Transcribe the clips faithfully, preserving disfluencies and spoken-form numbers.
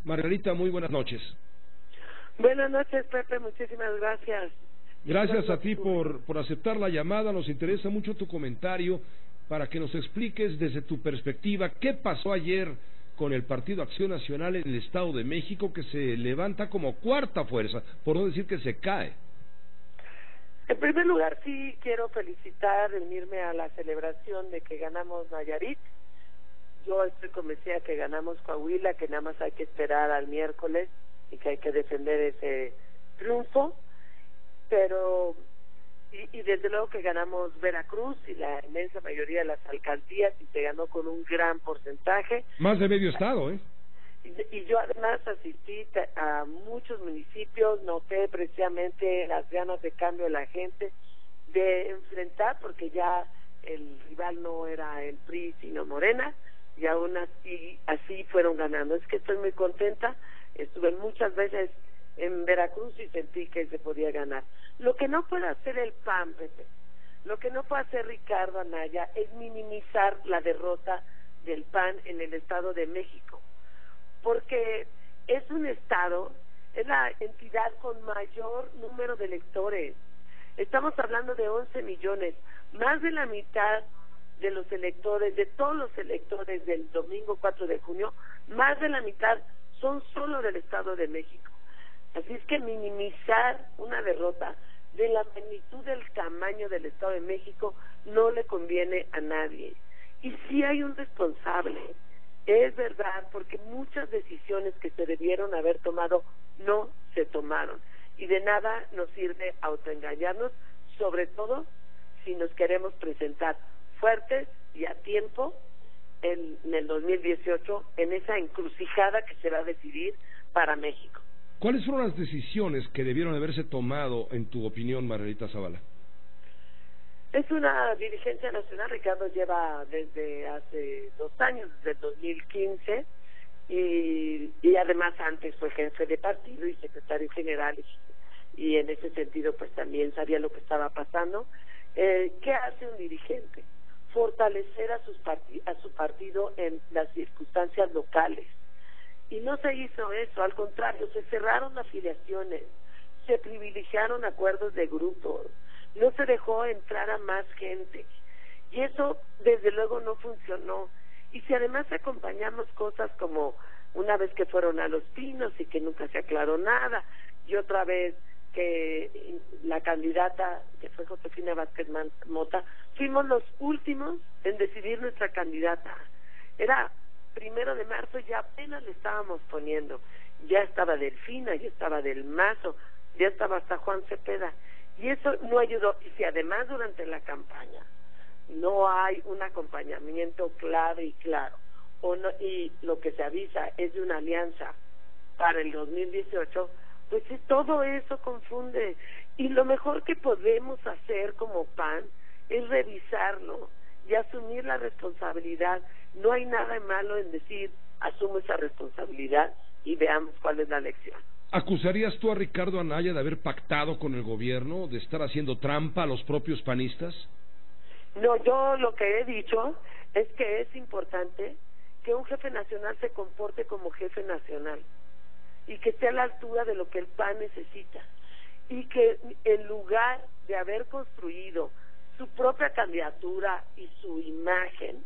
Margarita, muy buenas noches. Buenas noches, Pepe, muchísimas gracias. Gracias a ti por, por aceptar la llamada, nos interesa mucho tu comentario para que nos expliques desde tu perspectiva qué pasó ayer con el Partido Acción Nacional en el Estado de México, que se levanta como cuarta fuerza, por no decir que se cae. En primer lugar, sí quiero felicitar, unirme a la celebración de que ganamos Nayarit. Yo estoy convencida que ganamos Coahuila, que nada más hay que esperar al miércoles y que hay que defender ese triunfo, pero y, y desde luego que ganamos Veracruz y la inmensa mayoría de las alcaldías, y se ganó con un gran porcentaje. Más de medio estado, ¿eh? Y, y yo además asistí a muchos municipios, noté precisamente las ganas de cambio de la gente, de enfrentar, porque ya el rival no era el P R I sino Morena, y aún así, así fueron ganando. Es que estoy muy contenta, estuve muchas veces en Veracruz y sentí que se podía ganar. Lo que no puede hacer el P A N, Pepe, lo que no puede hacer Ricardo Anaya es minimizar la derrota del P A N en el Estado de México, porque es un estado, es la entidad con mayor número de electores. Estamos hablando de once millones, más de la mitad de los electores, de todos los electores del domingo cuatro de junio, más de la mitad son solo del Estado de México. Así es que minimizar una derrota de la magnitud del tamaño del Estado de México no le conviene a nadie. Y sí hay un responsable, es verdad, porque muchas decisiones que se debieron haber tomado no se tomaron. Y de nada nos sirve autoengañarnos, sobre todo si nos queremos presentar fuertes y a tiempo en, en el dos mil dieciocho, en esa encrucijada que se va a decidir para México. ¿Cuáles fueron las decisiones que debieron haberse tomado, en tu opinión, Margarita Zavala? Es una dirigencia nacional. Ricardo lleva desde hace dos años, desde el dos mil quince, y, y además antes fue jefe de partido y secretario general, y, y en ese sentido pues también sabía lo que estaba pasando. Eh, ¿Qué hace un dirigente? Fortalecer a, sus parti a su partido en las circunstancias locales. Y no se hizo eso, al contrario, se cerraron afiliaciones, se privilegiaron acuerdos de grupos, no se dejó entrar a más gente, y eso desde luego no funcionó. Y si además acompañamos cosas como una vez que fueron a Los Pinos y que nunca se aclaró nada, y otra vez que la candidata, que fue Josefina Vázquez Mota, fuimos los últimos en decidir nuestra candidata. Era primero de marzo, ya apenas le estábamos poniendo, ya estaba Delfina, ya estaba Del Mazo, ya estaba hasta Juan Cepeda, y eso no ayudó. Y si además durante la campaña no hay un acompañamiento clave y claro, o no, y lo que se avisa es de una alianza para el dos mil dieciocho, pues sí, todo eso confunde. Y lo mejor que podemos hacer como P A N es revisarlo y asumir la responsabilidad. No hay nada malo en decir, asumo esa responsabilidad y veamos cuál es la lección. ¿Acusarías tú a Ricardo Anaya de haber pactado con el gobierno, de estar haciendo trampa a los propios panistas? No, yo lo que he dicho es que es importante que un jefe nacional se comporte como jefe nacional y que esté a la altura de lo que el P A N necesita, y que en lugar de haber construido su propia candidatura y su imagen,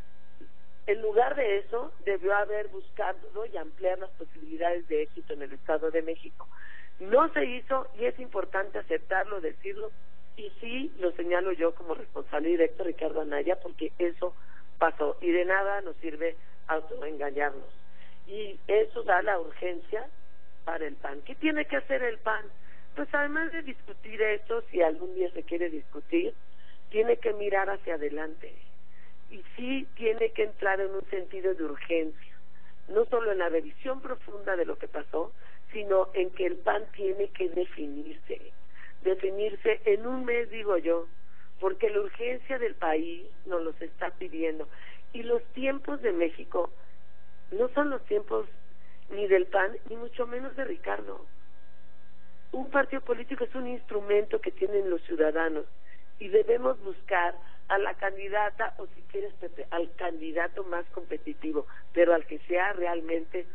en lugar de eso debió haber buscado y ampliar las posibilidades de éxito en el Estado de México. No se hizo, y es importante aceptarlo, decirlo, y sí lo señalo yo como responsable directo, Ricardo Anaya, porque eso pasó y de nada nos sirve autoengañarnos. Y eso da la urgencia para el P A N. ¿Qué tiene que hacer el P A N? Pues además de discutir esto, si algún día se quiere discutir, tiene que mirar hacia adelante. Y sí tiene que entrar en un sentido de urgencia, no solo en la revisión profunda de lo que pasó, sino en que el P A N tiene que definirse, definirse en un mes, digo yo, porque la urgencia del país nos los está pidiendo. Y los tiempos de México no son los tiempos ni del P A N, ni mucho menos de Ricardo. Un partido político es un instrumento que tienen los ciudadanos, y debemos buscar a la candidata, o si quieres, Pepe, al candidato más competitivo, pero al que sea realmente un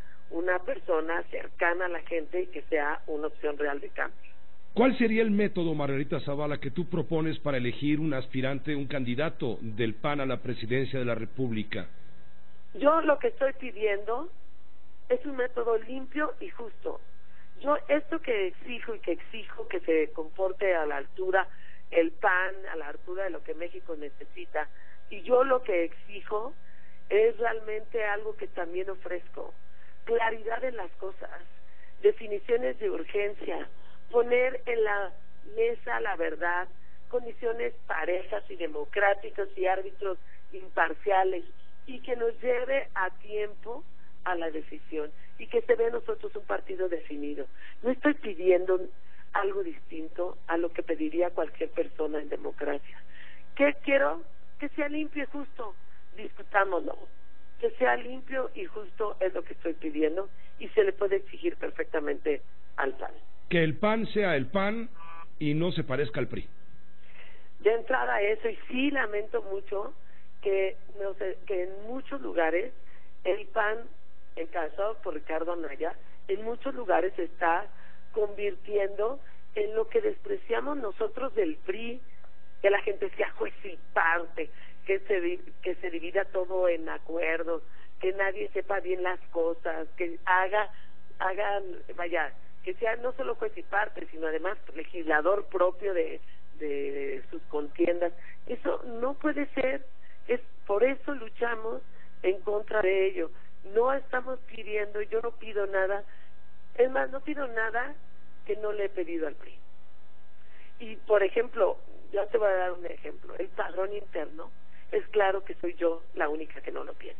una persona cercana a la gente y que sea una opción real de cambio. ¿Cuál sería el método, Margarita Zavala, que tú propones para elegir un aspirante, un candidato del P A N a la presidencia de la República? Yo lo que estoy pidiendo es un método limpio y justo. Yo esto que exijo y que exijo que se comporte a la altura el P A N, a la altura de lo que México necesita, y yo lo que exijo es realmente algo que también ofrezco: claridad en las cosas, definiciones de urgencia, poner en la mesa la verdad, condiciones parejas y democráticas y árbitros imparciales, y que nos lleve a tiempo a la decisión y que se vea nosotros un partido definido. No estoy pidiendo algo distinto a lo que pediría cualquier persona en democracia. ¿Qué quiero? Que sea limpio y justo. Discutámoslo. Que sea limpio y justo es lo que estoy pidiendo, y se le puede exigir perfectamente al P A N. Que el P A N sea el P A N y no se parezca al P R I. De entrada eso, y sí lamento mucho que, no sé, que en muchos lugares el P A N, encabezado por Ricardo Anaya, en muchos lugares se está convirtiendo en lo que despreciamos nosotros del P R I, que la gente sea juez y parte, que se, que se divida todo en acuerdos, que nadie sepa bien las cosas, que haga, hagan, vaya, que sea no solo juez y parte, sino además legislador propio de, de, de sus contiendas. Eso no puede ser. Es por eso luchamos en contra de ello. No estamos pidiendo, yo no pido nada, es más, no pido nada que no le he pedido al P R I. Y por ejemplo, ya te voy a dar un ejemplo: el padrón interno, es claro que soy yo la única que no lo tiene.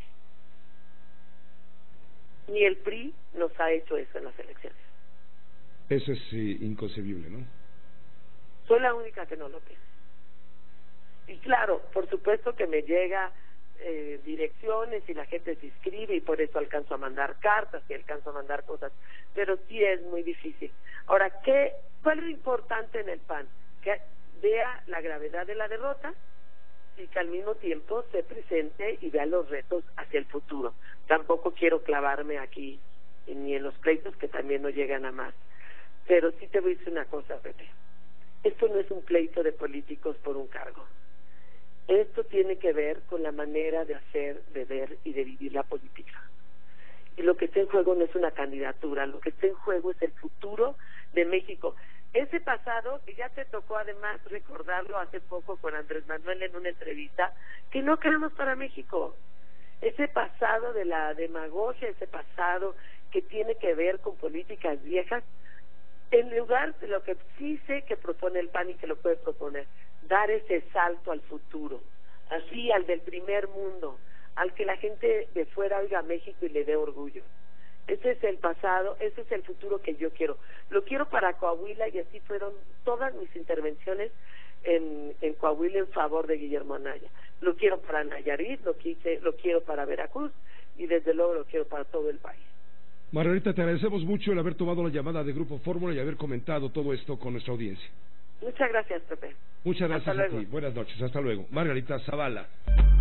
Ni el P R I nos ha hecho eso en las elecciones. Eso es eh, inconcebible, ¿no? Soy la única que no lo tiene. Y claro, por supuesto que me llega eh, direcciones y la gente se inscribe, y por eso alcanzo a mandar cartas y alcanzo a mandar cosas, pero sí es muy difícil. Ahora, ¿qué, ¿cuál es lo importante en el P A N? Que vea la gravedad de la derrota y que al mismo tiempo se presente y vea los retos hacia el futuro. Tampoco quiero clavarme aquí ni en los pleitos, que también no llegan a más. Pero sí te voy a decir una cosa, Pepe. Esto no es un pleito de políticos por un cargo. Esto tiene que ver con la manera de hacer, de ver y de vivir la política. Y lo que está en juego no es una candidatura, lo que está en juego es el futuro de México. Ese pasado, que ya te tocó además recordarlo hace poco con Andrés Manuel en una entrevista, que no queremos para México. Ese pasado de la demagogia, ese pasado que tiene que ver con políticas viejas, en lugar de lo que sí sé que propone el P A N y que lo puede proponer, dar ese salto al futuro, así al del primer mundo, al que la gente de fuera oiga a México y le dé orgullo. Ese es el pasado, ese es el futuro que yo quiero. Lo quiero para Coahuila, y así fueron todas mis intervenciones en, en Coahuila en favor de Guillermo Anaya. Lo quiero para Nayarit, lo, quise, lo quiero para Veracruz, y desde luego lo quiero para todo el país. Margarita, te agradecemos mucho el haber tomado la llamada de Grupo Fórmula y haber comentado todo esto con nuestra audiencia. Muchas gracias, Pepe. Muchas gracias a ti. Buenas noches. Hasta luego. Margarita Zavala.